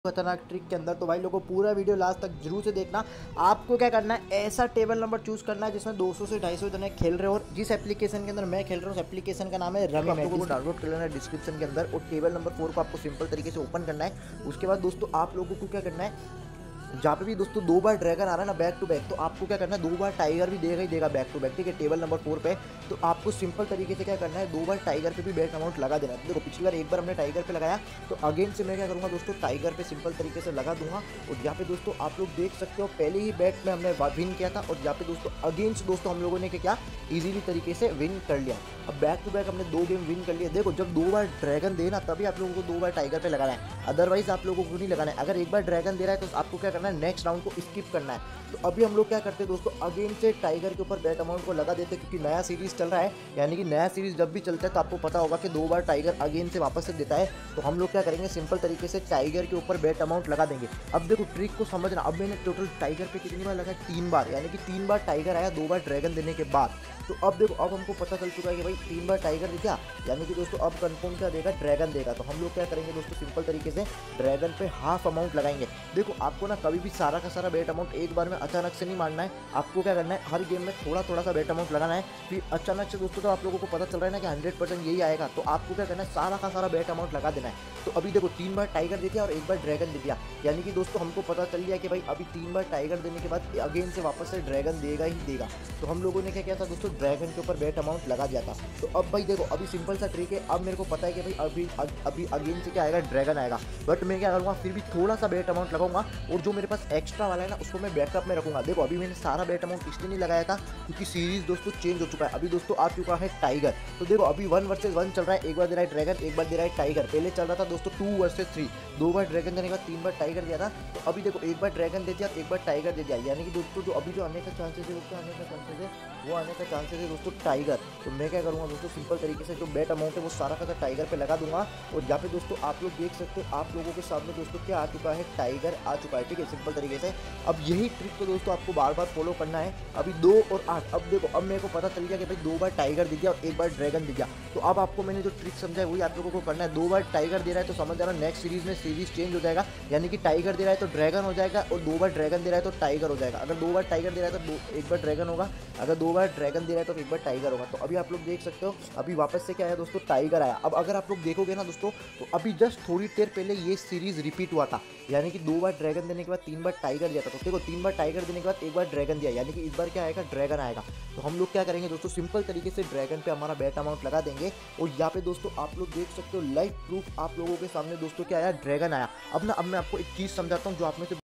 खतरनाक ट्रिक के अंदर। तो भाई लोगों पूरा वीडियो लास्ट तक जरूर से देखना। आपको क्या करना है, ऐसा टेबल नंबर चूज करना है जिसमें 200 से 250 जने खेल रहे हो। और जिस एप्लीकेशन के अंदर मैं खेल रहा हूँ उस एप्लीकेशन का नाम है रमी मैच, को डाउनलोड कर लेना है डिस्क्रिप्शन के अंदर। और टेबल नंबर 4 को आपको सिंपल तरीके से ओपन करना है। उसके बाद दोस्तों आप लोगों को क्या करना है, जहाँ पे भी दोस्तों 2 बार ड्रैगन आ रहा है ना बैक टू बैक, तो आपको क्या करना है 2 बार टाइगर भी देगा ही देगा बैक टू बैक, ठीक है, टेबल नंबर 4 पे। तो आपको सिंपल तरीके से क्या करना है, 2 बार टाइगर पे भी बैट अमाउंट लगा देना है। देखो पिछली बार एक बार हमने टाइगर पे लगाया, तो अगेन से मैं क्या करूँगा दोस्तों, टाइगर पे सिंपल तरीके से लगा दूंगा। और यहाँ पे दोस्तों आप लोग देख सकते हो पहले ही बैट में हमने विन किया था, और यहाँ पे दोस्तों अगेंस्ट दोस्तों हम लोगों ने क्या ईजिली तरीके से विन कर लिया। अब बैक टू बैक हमने 2 गेम विन कर लिया। देखो जब 2 बार ड्रैगन देना तभी आप लोगों को 2 बार टाइगर पे लगाना है, अदरवाइज आप लोगों को नहीं लगाना है। अगर एक बार ड्रैगन दे रहा है तो आपको क्या करना है, नेक्स्ट राउंड को स्किप करना है। तो अभी हम लोग क्या करते हैं दोस्तों, अगेन से टाइगर के ऊपर बैट अमाउंट को लगा देते हैं, क्योंकि नया सीरीज चल रहा है। यानी कि नया सीरीज जब भी चलता है तो आपको पता होगा कि 2 बार टाइगर अगेन से वापस से देता है। तो हम लोग क्या करेंगे, सिंपल तरीके से टाइगर के ऊपर बैट अमाउंट लगा देंगे। अब देखो ट्रिक को समझना, अब मैंने टोटल टाइगर पे कितनी बार लगा, 3 बार, यानी कि 3 बार टाइगर आया 2 बार ड्रैगन देने के बाद। तो अब देखो अब हमको पता चल चुका है कि भाई 3 बार टाइगर दिया, यानी कि दोस्तों अब कंफर्म क्या देगा, ड्रैगन देगा। तो हम लोग क्या करेंगे दोस्तों, सिंपल तरीके से ड्रैगन पे हाफ अमाउंट लगाएंगे। देखो आपको ना कभी भी सारा का सारा बैट अमाउंट एक बार में अचानक से नहीं मारना है। आपको क्या करना है, हर गेम में थोड़ा थोड़ा सा बैट अमाउंट लगाना है। फिर अचानक से दोस्तों तो आप लोगों को पता चल रहा है ना कि 100% यही आएगा, तो आपको क्या करना है, सारा का सारा बैट अमाउंट लगा देना है। तो अभी देखो 3 बार टाइगर दे दिया और 1 बार ड्रैगन दे दिया, यानी कि दोस्तों हमको पता चल गया कि भाई अभी 3 बार टाइगर देने के बाद अगेन से वापस से ड्रैगन देगा ही देगा। तो हम लोगों ने क्या किया था दोस्तों, ड्रैगन के ऊपर बैट अमाउंट लगा दिया था। तो अब भाई देखो अभी सिंपल सा ट्रिक है, अब मेरे को पता है कि भाई अभी अगेन से क्या आएगा, ड्रैगन आएगा। बट मैं क्या करूँगा, फिर भी थोड़ा सा बैट अमाउंट लगाऊंगा, और जो मेरे पास एक्स्ट्रा वाला है ना उसको मैं बैकअप में रखूंगा। देखो अभी मैंने सारा बैट अमाउंट इसलिए नहीं लगाया था क्योंकि सीरीज दोस्तों चेंज हो चुका है। अभी दोस्तों आ चुका है टाइगर। तो देखो अभी 1 वर्सेस 1 चल रहा है, एक बार दे रहा है ड्रैगन, एक बार दे रहा है टाइगर। पहले चल रहा था दोस्तों 2 वर्सेस 3, 2 बार ड्रैगन देने के बाद 3 बार टाइगर दिया था। तो अभी देखो एक बार ड्रैगन दे दिया, एक बार टाइगर दे दिया, यानी कि दोस्तों जो अभी जो आने का चांसेस है दोस्तों, आने का चांसेस है वो आने का चांसेस है दोस्तों टाइगर। तो मैं क्या करूँगा दोस्तों, सिंपल तरीके से जो बैट अमाउंट है वो सारा का टाइगर पे लगा दूंगा। और यहाँ पे दोस्तों आप लोग देख सकते हो, आप लोगों के सामने दोस्तों क्या आ चुका है, टाइगर आ चुका है, ठीक है, सिंपल तरीके से। अब यही ट्रिक को दोस्तों आपको बार बार फॉलो करना है। अभी 2 और 8, अब देखो अब मेरे को पता चल गया कि भाई 2 बार टाइगर दे दिया और 1 बार ड्रैगन दे दिया। तो अब आपको मैंने जो ट्रिक समझा है वही आप लोगों को करना है। 2 बार टाइगर दे रहा है तो समझ जाना नेक्स्ट सीरीज में सीरीज चेंज हो जाएगा, यानी कि टाइगर दे रहा है तो ड्रैगन हो जाएगा, और 2 बार ड्रैगन दे रहा है तो टाइगर हो जाएगा। अगर 2 बार टाइगर दे रहा है तो 1 बार ड्रैगन होगा, अगर 2 बार ड्रैगन दे रहा है तो 1 बार टाइगर होगा। तो अभी आप लोग देख सकते हो अभी वापस से क्या आया दोस्तों, टाइगर आया। अब अगर आप लोग देखोगे ना दोस्तों, तो अभी जस्ट थोड़ी देर पहले ये सीरीज रिपीट हुआ था, यानी कि 2 बार ड्रैगन देने के बाद 3 बार टाइगर दिया था। तो देखो 3 बार टाइगर देने के बाद 1 बार ड्रैगन दिया, यानी कि इस बार क्या आएगा, ड्रैगन आएगा। तो हम लोग क्या करेंगे दोस्तों, सिंपल तरीके से ड्रैगन पे हमारा बैट अमाउंट लगा देंगे। और यहाँ पे दोस्तों आप लोग देख सकते हो लाइव प्रूफ आप लोगों के सामने दोस्तों क्या आया, ड्रैगन आया। अब मैं आपको एक चीज़ समझाता हूँ जो आप में से